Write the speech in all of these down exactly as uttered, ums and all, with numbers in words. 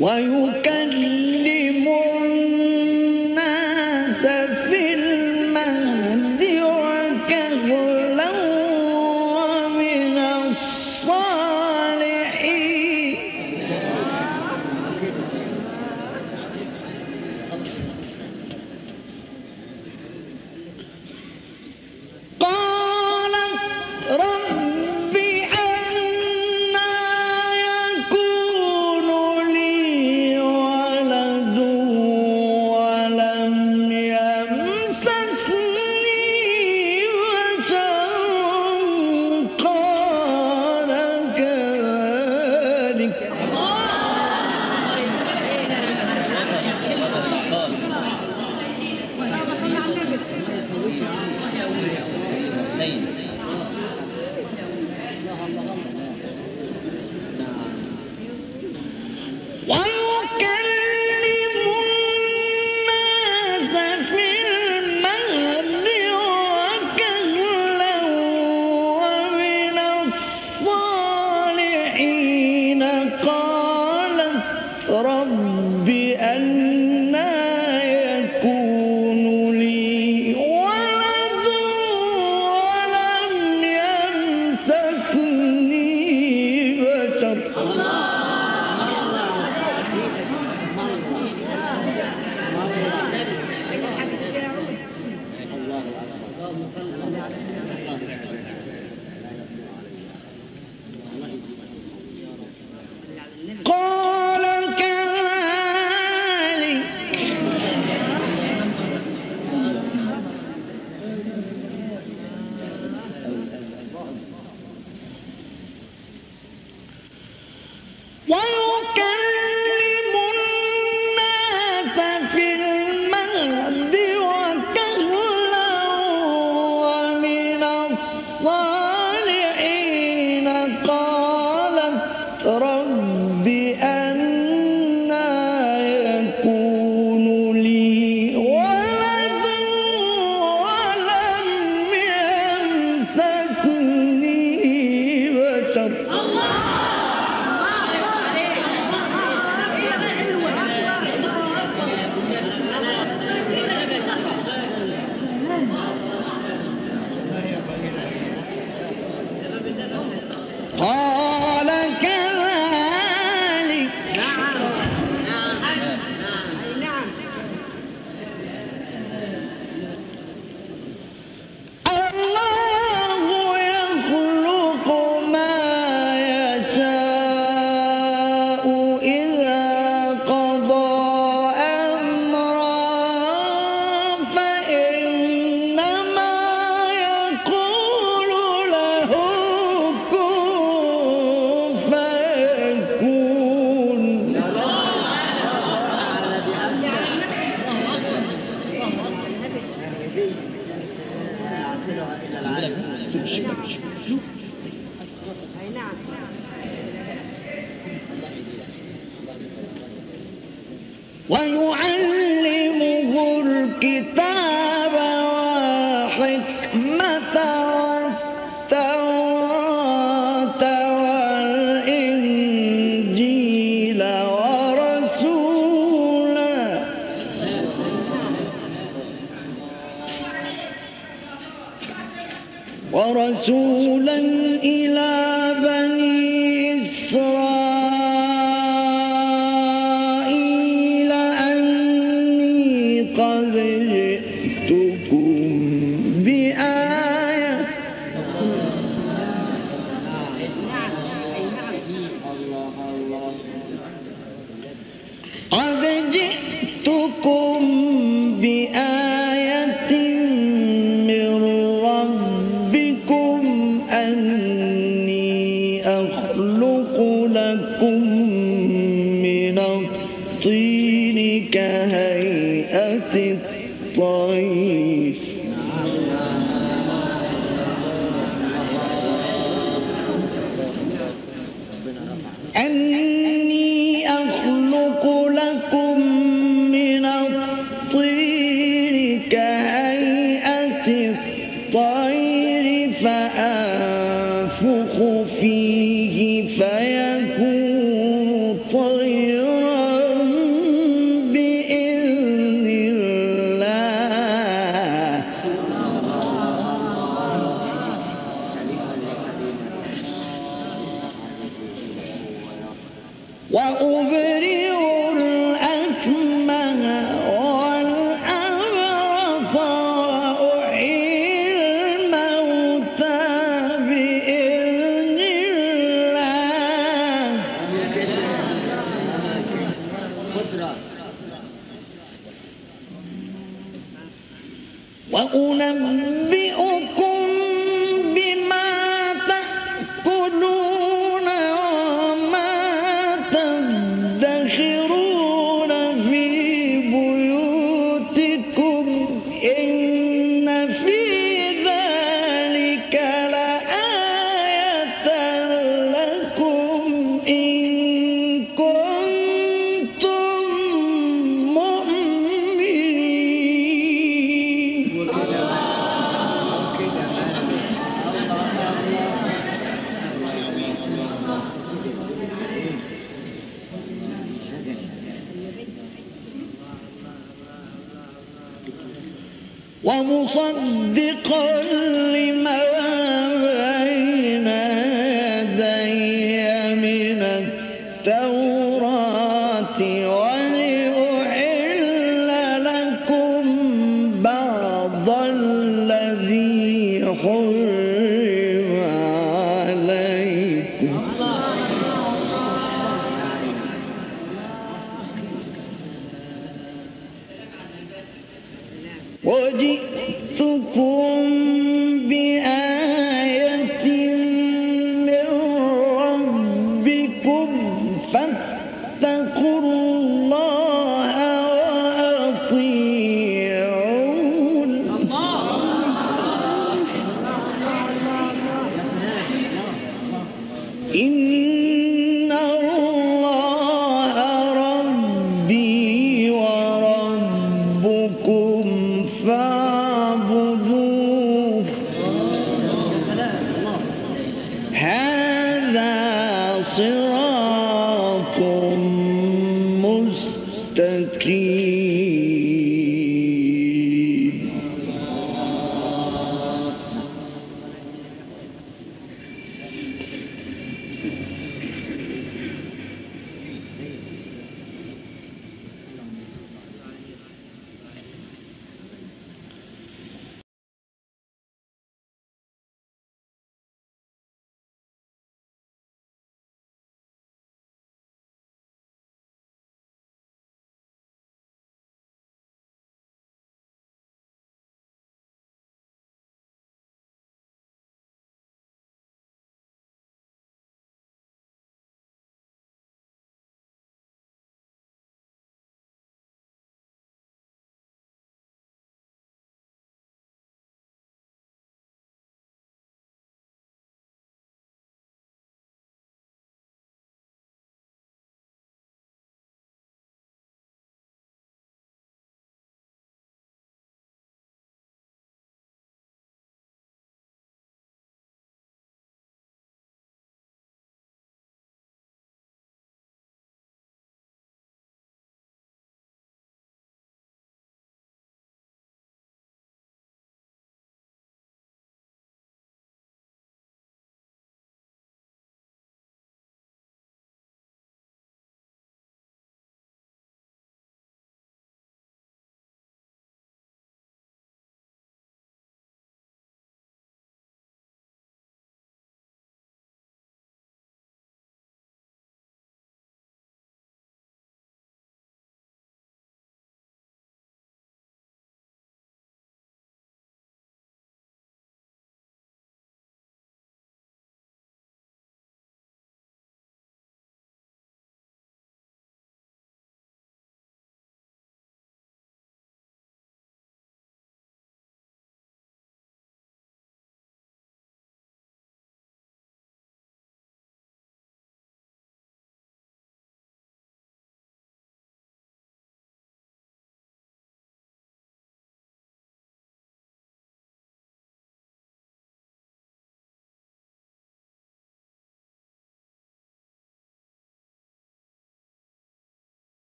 ويكلم الناس في المهد وكهلا ومن الصالحين. قالت رب أنى يكون لي ولد ولم يمسسني بشر قال كذلك ويكلم الناس في المهد وكهلا ومن الصالحين. قالت رب أنى يكون لي ولد ولم يمسسني بشر قال كذلك ويكلم الناس في المهد وكهلا ومن الصالحين. قالت رب أنى يكون لي ولد ولم يمسسني بشر قال كذلك الله يخلق ما يشاء إذا قضى أمرا فإنما يقول له كن فيكون. ويعلمه الكتاب والحكمة والتوراة والإنجيل ورسولا ورسولا إلى بني إسرائيل أني قد جئتكم بآية قد جئتكم بآية من ربكم أني أخلق لكم من الطين كهيئة الطير أني أخلق لكم من الطين كهيئة الطير فأنفخ فيه فيكون طيرا وأبرئ الأكمه والأبرص وأحيي الموتى بإذن الله وأنبئكم بما تأكلون وما تدخرون في بيوتكم إن في ذلك لآية لكم إن كنتم مؤمنين. ومصدقا لما بين يدي من التوراة ولأحل لكم بعض الذي حرم عليكم وجئتكم بآية من ربكم فاتقوا الله وأطيعون. إن الله ربي وربكم فاعبدوه هذا صراط مستقيم.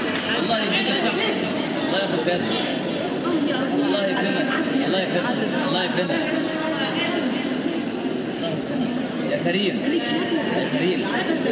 الله يكرمك الله يكرمك الله يكرمك يا كريم يا كريم.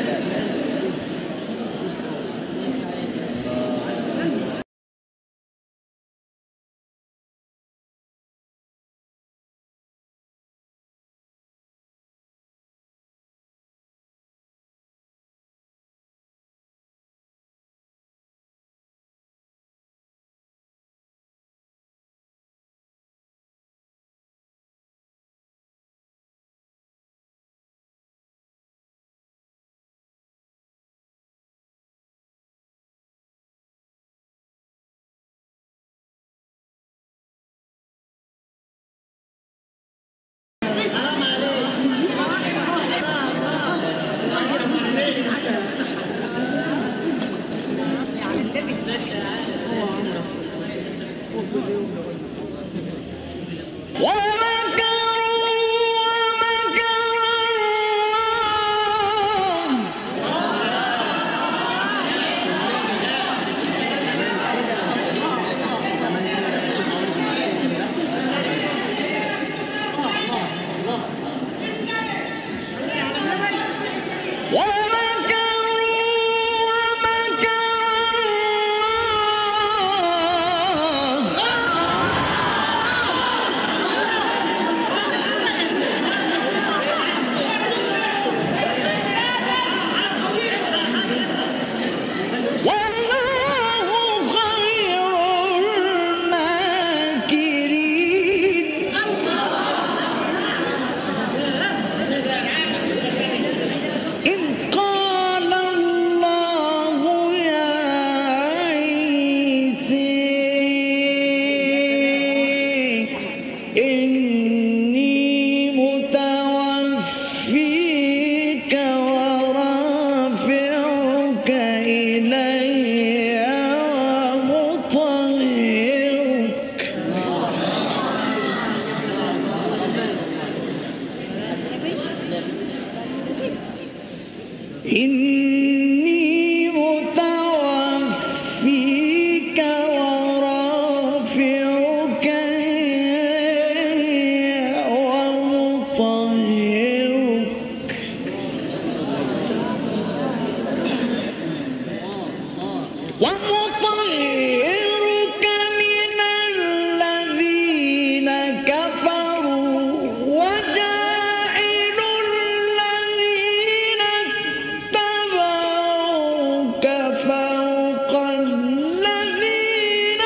إني متوفيك ورافعك ومطهرك ومطهرك من الذين كفروا وجاعل الذين اتبعوك فوق الذين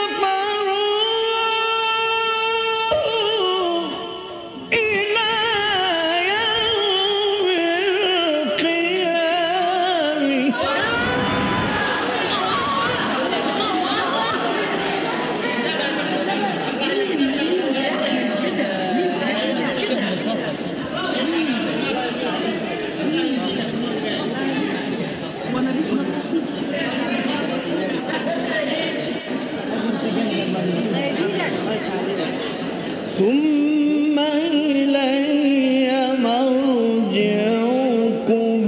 كفروا إلى يوم القيامة. ثم إلي مرجعكم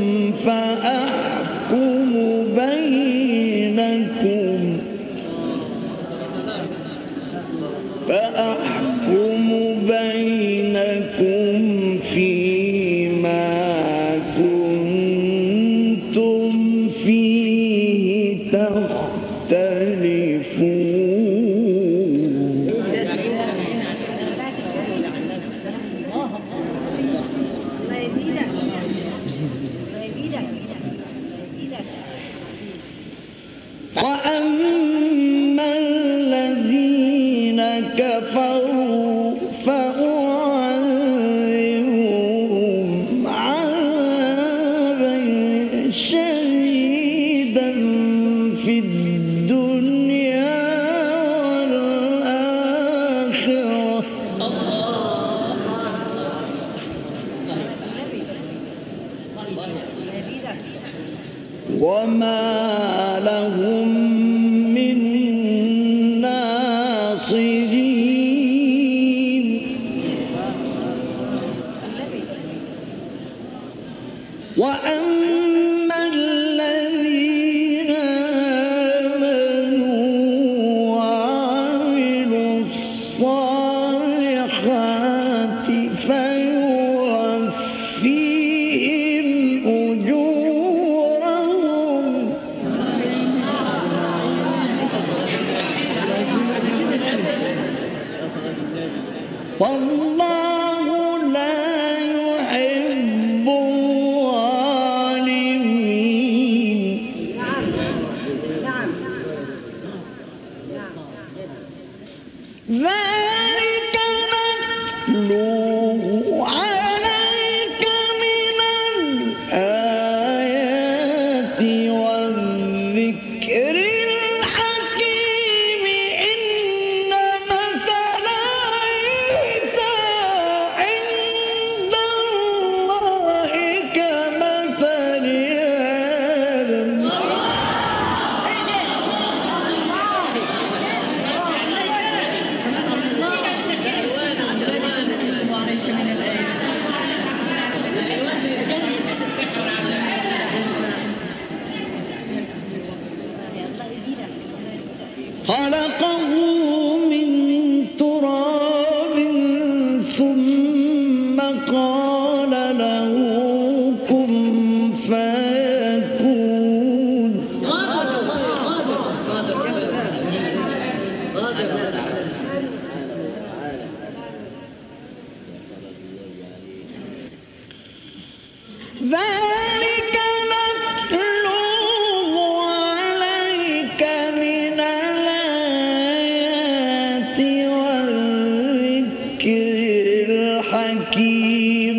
فأحكم بينكم فأحكم بينكم فيما كنتم فيه تختلفون. وأما الذين كفروا فأعذبهم عذابا شديدا في الدنيا والآخرة وما لهم من ناصرين. وأما الذين آمنوا وعملوا الصالحات والله لا يحب الظالمين. ذلك نتلوه عليك من الآيات والذكر الحكيم. إن مثل عيسى عند الله كمثل آدم. خلقه من تراب ثم قال له كن فيكون. ذلك نتلوه عليك من الآيات والذكر الحكيم.